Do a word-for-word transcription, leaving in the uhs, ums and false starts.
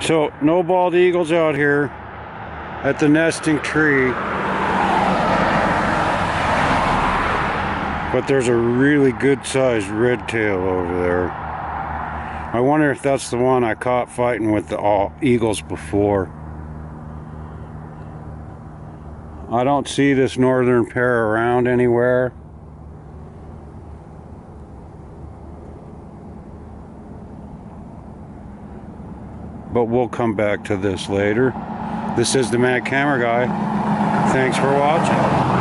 So, no bald eagles out here at the nesting tree. But there's a really good sized redtail over there. I wonder if that's the one I caught fighting with the uh, eagles before. I don't see this northern pair around anywhere. But we'll come back to this later. This is the Mad Camera Guy. Thanks for watching.